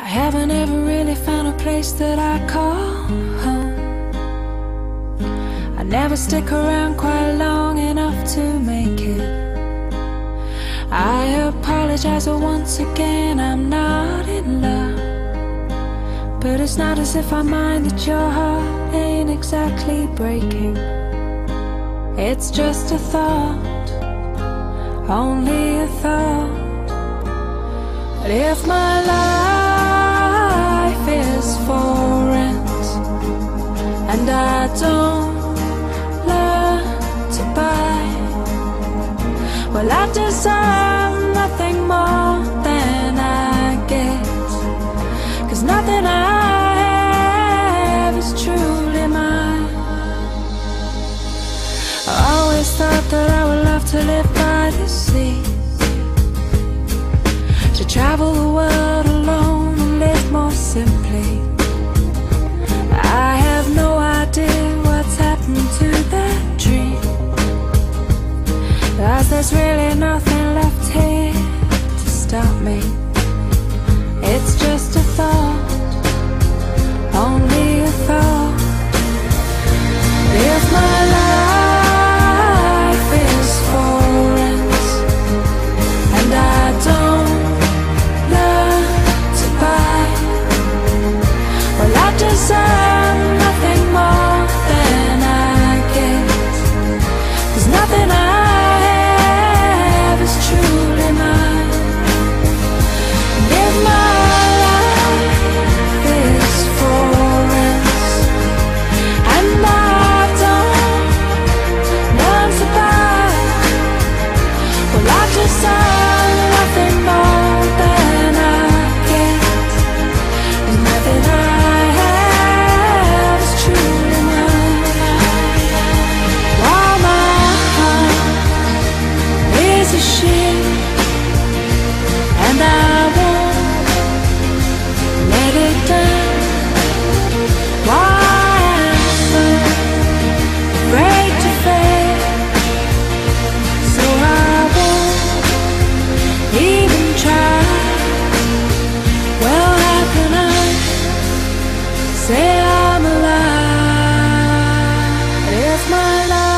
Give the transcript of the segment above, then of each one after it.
I haven't ever really found a place that I call home. I never stick around quite long enough to make it. I apologize, but once again I'm not in love. But it's not as if I mind that your heart ain't exactly breaking. It's just a thought, only a thought. But if my life is for rent and I don't learn to buy, well, I deserve nothing more than I get. 'Cause nothing I have is truly mine. I always thought that I would love to live by the sea, to travel the world alone and live more simply. I have no idea what's happened to that dream, 'cause there's really nothing left here to stop me. It's just a thought, only a thought. If my life is for rent and I don't learn to buy, well, I deserve nothing more than I get. 'Cause nothing I have is truly mine. And if my life is for rent and I don't learn to buy, well, I deserve nothing more than I get. And nothing I have is truly mine. While my heart is a ship and I won't let it down, why I'm so afraid to fail, so I won't even try. Well, how can I say I'm alive if my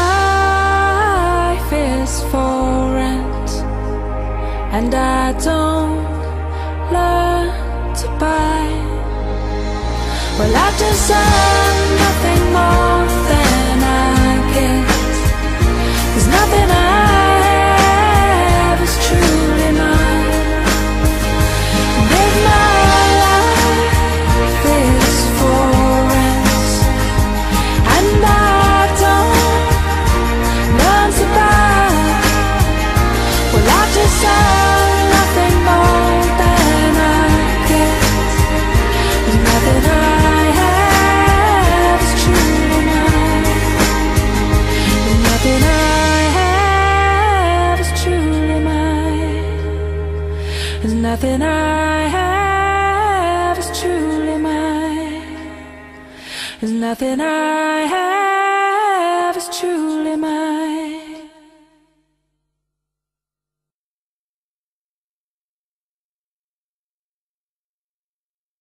life is for rent and I don't learn to buy? Well, I deserve nothing more than I get. 'Cause nothing I have is truly mine. And if my life is for rent and I don't learn to buy, well, I deserve nothing more than I get. And nothing I have is truly mine. And nothing I have is truly mine. There's nothing I have is truly mine. There's nothing I have is truly mine.